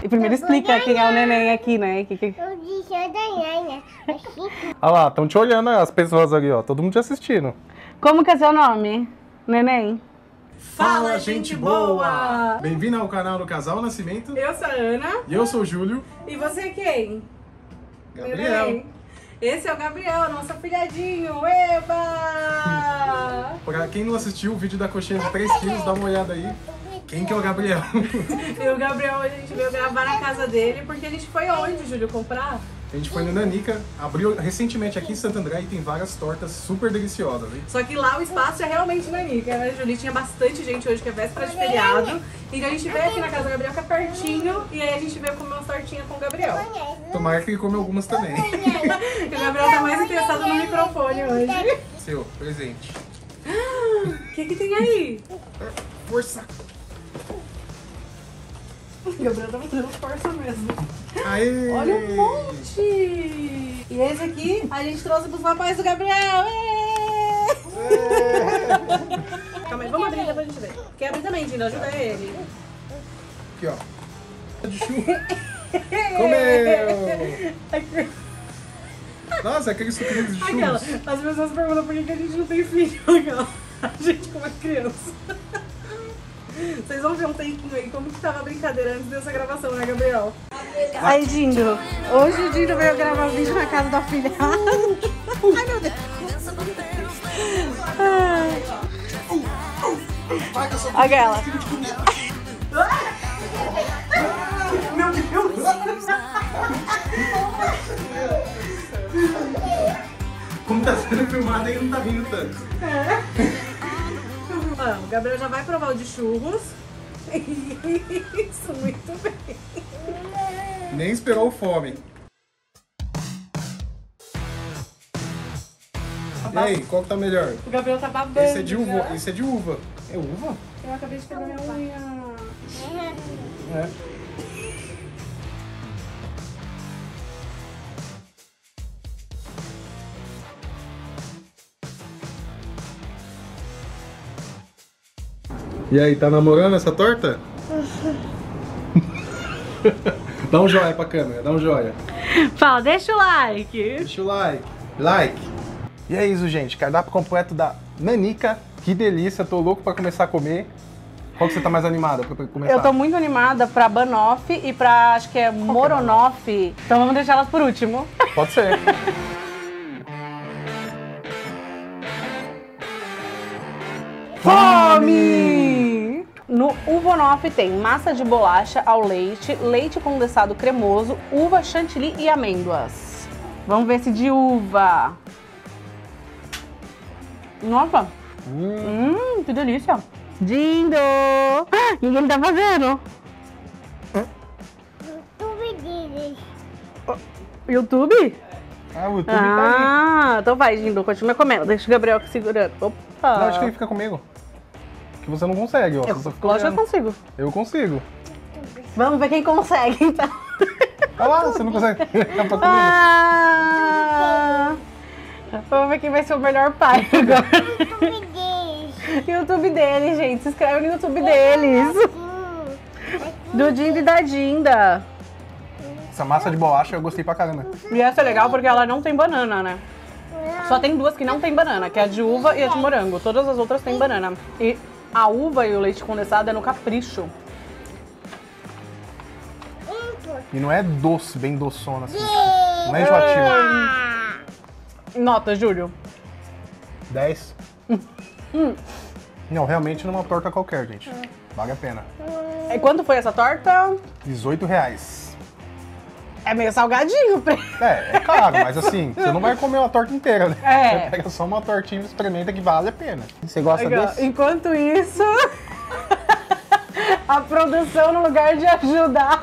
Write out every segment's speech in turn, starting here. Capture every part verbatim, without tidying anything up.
Primeiro explica quem é o neném aqui, né? Que, que... Eu disse a Daiane. Olha lá, estão te olhando as pessoas ali, ó. Todo mundo te assistindo. Como que é seu nome, neném? Fala, gente boa! Bem-vindo ao canal do Casal Nascimento. Eu sou a Ana. E eu sou o Júlio. E você é quem? Gabriel. Neném. Esse é o Gabriel, nosso filhadinho. Eba! Pra quem não assistiu o vídeo da coxinha de três quilos, dá uma olhada aí. Quem que é o Gabriel? E o Gabriel, a gente veio gravar na casa dele, porque a gente foi onde, Júlio, comprar? A gente foi no Nanica, abriu recentemente aqui em Santo André e tem várias tortas super deliciosas, hein? Só que lá o espaço é realmente Nanica, né, Júlio? Tinha bastante gente hoje, que é véspera de feriado. Então a gente veio aqui na casa do Gabriel, que é pertinho, e aí a gente veio comer umas tortinhas com o Gabriel. Tomara que ele come algumas também. E o Gabriel tá mais interessado no microfone hoje. Seu presente. O que que tem aí? Força! O Gabriel tá fazendo força mesmo. Aê! Olha um monte! E esse aqui a gente trouxe pros papais do Gabriel. Ê! Calma aí, vamos abrir depois a gente ver. Quer abrir também, Dina, ajuda ele. Aqui, ó. De chuva. Comeu! Nossa, aquele sucrilho de Aquela, churros. as pessoas perguntam por que que a gente não tem filho. Aquela, a gente como é criança. Vocês vão ver um tempinho aí, como que tava a brincadeira antes dessa gravação, né, Gabriel? Aí, Dindo, hoje o Dindo veio gravar vídeo na casa da filha. Ai, meu Deus. Aquela. Meu Deus! Como tá sendo filmado aí, não tá vindo tanto. Ah, o Gabriel já vai provar o de churros. Isso, muito bem. Nem esperou fome. E aí, qual que tá melhor? O Gabriel tá babando. Esse é de uva. já. Esse é de uva. É uva? Eu acabei de pegar minha unha. É. E aí, tá namorando essa torta? Dá um joinha pra câmera, dá um joinha. Fala, deixa o like. Deixa o like. Like. E é isso, gente. Cardápio completo da Nanica. Que delícia, tô louco pra começar a comer. Qual que você tá mais animada pra começar? Eu tô muito animada pra Banoff e pra, acho que é Moronoff. Então vamos deixar elas por último. Pode ser. Fome! No Uvonoff tem massa de bolacha ao leite, leite condensado cremoso, uva chantilly e amêndoas. Vamos ver esse de uva. Nossa! Hum, hum que delícia! Dindo! O que ele tá fazendo? YouTube deles. YouTube? Ah, o YouTube tá Ah, então vai, Dindo, continua comendo. Deixa o Gabriel aqui segurando. Opa! ali. Não, acho que ele fica comigo. Que você não consegue, ó. Eu, Você só fica lógico que eu olhando. consigo. Eu consigo. Vamos ver quem consegue, então. Olha lá, você não consegue. Dá pra comer. Ah, vamos ver quem vai ser o melhor pai agora. YouTube deles. YouTube deles, gente. Se inscreve no YouTube deles. Do Dindo e da Dinda. Essa massa de bolacha eu gostei pra caramba. E essa é legal porque ela não tem banana, né? Só tem duas que não tem banana, que é a de uva e a de morango. Todas as outras têm banana. E a uva e o leite condensado é no capricho. E não é doce, bem doçona assim. Não é enjoativo. Nota, Júlio. dez. Hum. Não, realmente não é uma torta qualquer, gente. Vale a pena. E quanto foi essa torta? dezoito reais. É meio salgadinho, Pre. É, é caro, mas assim, você não vai comer uma torta inteira, né? É. Você pega só uma tortinha e experimenta que vale a pena. Você gosta Legal. desse? Enquanto isso, a produção, no lugar de ajudar.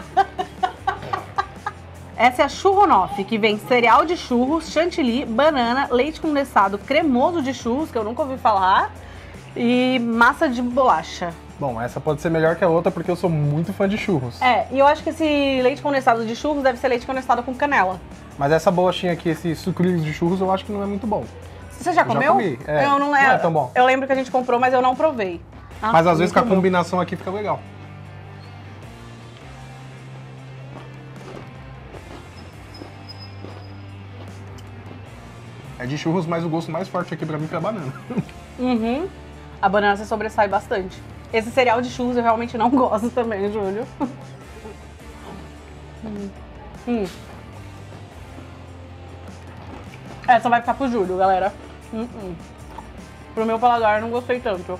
Essa é a Churronoff, que vem cereal de churros, chantilly, banana, leite condensado cremoso de churros, que eu nunca ouvi falar, e massa de bolacha. Bom, essa pode ser melhor que a outra porque eu sou muito fã de churros. É, e eu acho que esse leite condensado de churros deve ser leite condensado com canela. Mas essa bolachinha aqui, esse sucrilhos de churros, eu acho que não é muito bom. Você já Eu já comeu? comi, é. Eu não, Não é tão bom. Eu lembro que a gente comprou, mas eu não provei. Ah, Mas às vezes com a muito bom. combinação aqui fica legal. É de churros, mas o gosto mais forte aqui pra mim foi a banana. Uhum. A banana se sobressai bastante. Esse cereal de churros eu realmente não gosto também, Júlio. hum. Hum. Essa vai ficar pro Júlio, galera. Hum, hum. Pro meu paladar, eu não gostei tanto.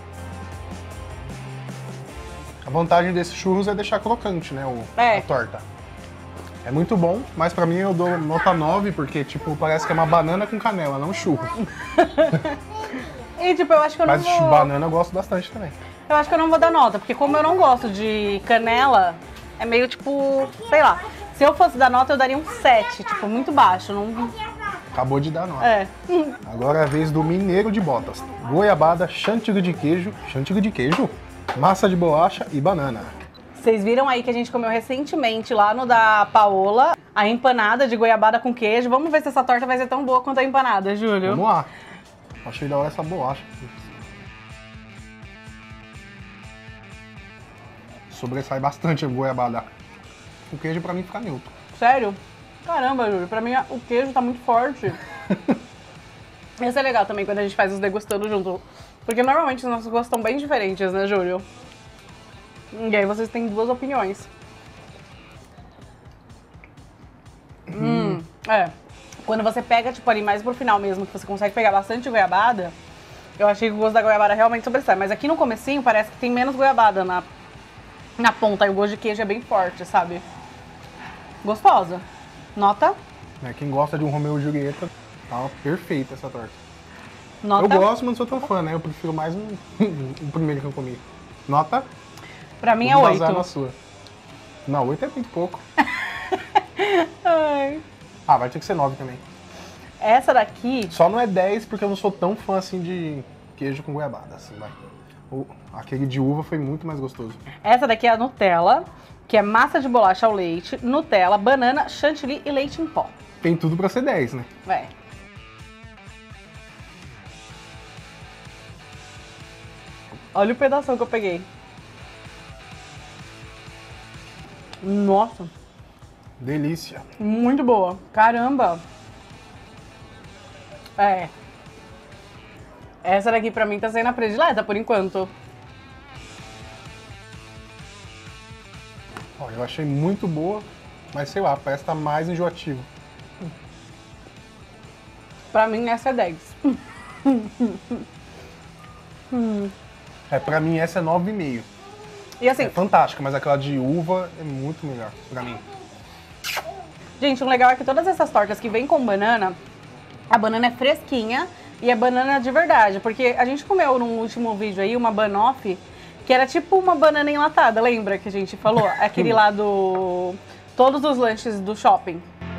A vantagem desses churros é deixar crocante, né, o, É. a torta. É muito bom, mas pra mim eu dou nota nove, porque, tipo, parece que é uma banana com canela, não churro. E, tipo, eu acho que eu não Mas vou... banana eu gosto bastante também. Eu acho que eu não vou dar nota, porque como eu não gosto de canela, é meio, tipo, sei lá. Se eu fosse dar nota, eu daria um sete, tipo, muito baixo. Não... Acabou de dar nota. É. Agora é a vez do mineiro de botas. Goiabada, chantilly de queijo, chantilly de queijo, massa de bolacha e banana. Vocês viram aí que a gente comeu recentemente lá no da Paola, a empanada de goiabada com queijo. Vamos ver se essa torta vai ser tão boa quanto a empanada, Júlio. Vamos lá. Achei da hora essa bolacha. Sobressai bastante a goiabada. O queijo pra mim fica neutro. Sério? Caramba, Júlio, pra mim o queijo tá muito forte. Isso é legal também quando a gente faz os degustando junto. Porque normalmente os nossos gostos estão bem diferentes, né, Júlio? E aí vocês têm duas opiniões. Hum. hum, é. Quando você pega, tipo, ali mais pro final mesmo, que você consegue pegar bastante goiabada, eu achei que o gosto da goiabada realmente sobressai. Mas aqui no comecinho parece que tem menos goiabada na, na ponta e o gosto de queijo é bem forte, sabe? Gostosa. Nota? É, quem gosta de um Romeu e Julieta, tá perfeita essa torta. Nota? Eu gosto, mas não sou tão fã, né? Eu prefiro mais um, o primeiro que eu comi. Nota? Pra mim é Vou oito. vazar na sua. Não, oito é muito pouco. Ai. Ah, vai ter que ser nove também. Essa daqui... Só não é dez porque eu não sou tão fã assim de queijo com goiabada, assim, vai. O, aquele de uva foi muito mais gostoso. Essa daqui é a Nutella, que é massa de bolacha ao leite, Nutella, banana, chantilly e leite em pó. Tem tudo pra ser dez, né? Vai. Olha o pedaço que eu peguei. Nossa, Delícia. muito boa. Caramba. É. Essa daqui pra mim tá sendo a predileta por enquanto. Ó, eu achei muito boa, mas sei lá, parece que tá mais enjoativo. Pra mim essa é dez. hum. É, pra mim essa é nove e meio. E assim, É fantástica, mas aquela de uva é muito melhor pra mim. gente, o legal é que todas essas tortas que vêm com banana, a banana é fresquinha e é banana de verdade. Porque a gente comeu no último vídeo aí uma banoffee, que era tipo uma banana enlatada, lembra que a gente falou? Aquele lá do... todos os lanches do shopping.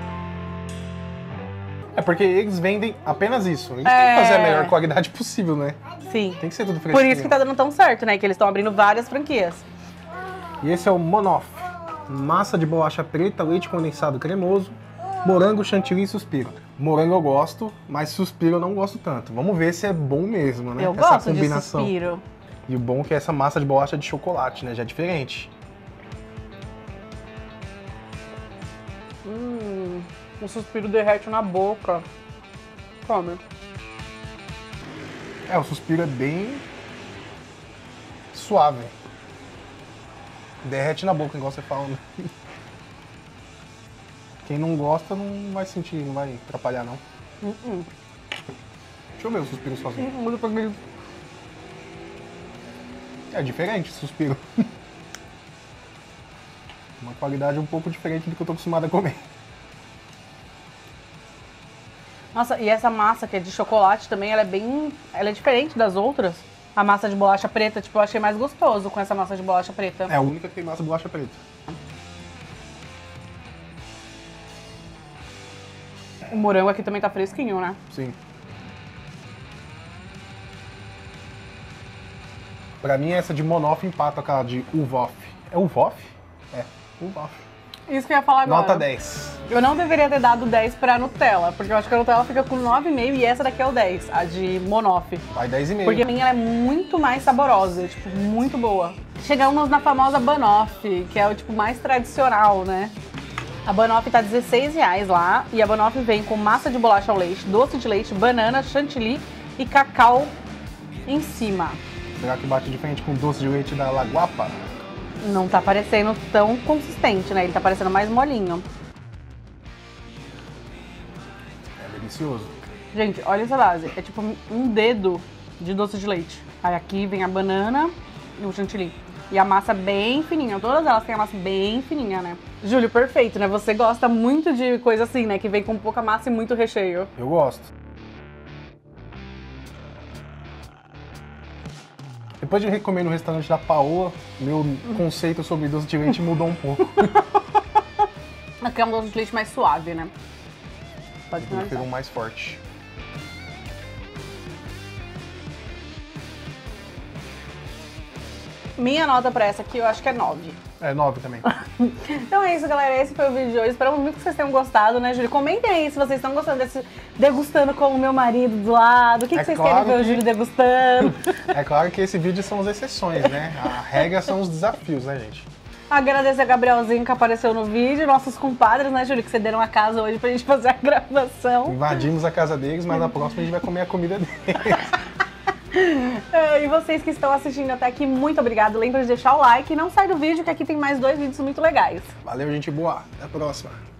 É porque eles vendem apenas isso. Eles É. têm que fazer a melhor qualidade possível, né? Sim. Tem que ser tudo fresquinho. Por isso que tá dando tão certo, né? Que eles estão abrindo várias franquias. E esse é o Monoff. Massa de bolacha preta, leite condensado cremoso, morango, chantilly e suspiro. Morango eu gosto, mas suspiro eu não gosto tanto. Vamos ver se é bom mesmo, né? Eu essa gosto combinação. de suspiro. E o bom é que essa massa de bolacha é de chocolate, né? Já é diferente. Hum, o suspiro derrete na boca. Come. É, o suspiro é bem suave. Derrete na boca, igual você fala. Né? Quem não gosta não vai sentir, não vai atrapalhar, não. Uh -uh. Deixa eu ver o suspiro sozinho. Uh -uh. É diferente o suspiro. Uma qualidade um pouco diferente do que eu tô acostumado a comer. Nossa, e essa massa que é de chocolate também, ela é bem... ela é diferente das outras. A massa de bolacha preta, tipo, eu achei mais gostoso com essa massa de bolacha preta. É a única que tem massa de bolacha preta. O morango aqui também tá fresquinho, né? Sim. Pra mim, essa de Monoff empata com a de Uvoff. É Uvoff? É, Uvoff. Isso que eu ia falar agora. Nota dez. Eu não deveria ter dado dez pra Nutella, porque eu acho que a Nutella fica com nove e meio e essa daqui é o dez, a de Monoff. Vai dez e meio. Porque a minha ela é muito mais saborosa, tipo, muito boa. Chegamos na famosa Banoffee, que é o tipo mais tradicional, né? A Banoffee tá dezesseis reais lá. E a Banoffee vem com massa de bolacha ao leite, doce de leite, banana, chantilly e cacau em cima. Será que bate de frente com o doce de leite da Laguapa? Não tá parecendo tão consistente, né? Ele tá parecendo mais molinho. É delicioso. Gente, olha essa base. É tipo um dedo de doce de leite. Aí aqui vem a banana e o chantilly. E a massa bem fininha. Todas elas têm a massa bem fininha, né? Júlio, perfeito, né? Você gosta muito de coisa assim, né? Que vem com pouca massa e muito recheio. Eu gosto. Depois de comer no restaurante da Paola, meu conceito sobre doce de leite mudou um pouco. Aqui é um doce de leite mais suave, né? Pode Eu finalizar. prefiro um mais forte. Minha nota pra essa aqui eu acho que é nove. É, nove também. Então é isso, galera. Esse foi o vídeo de hoje. Esperamos muito que vocês tenham gostado, né, Júlio? Comentem aí se vocês estão gostando desse degustando com o meu marido do lado. O que, que É vocês claro querem ver o que- Júlio degustando? É claro que esse vídeo são as exceções, né? A regra são os desafios, né, gente? Agradecer a Gabrielzinho que apareceu no vídeo, nossos compadres, né, Júlio, que cederam a casa hoje pra gente fazer a gravação. Invadimos a casa deles, mas na próxima a gente vai comer a comida deles. É, e vocês que estão assistindo até aqui, muito obrigado. Lembra de deixar o like e não sai do vídeo, que aqui tem mais dois vídeos muito legais. Valeu, gente boa. Até a próxima.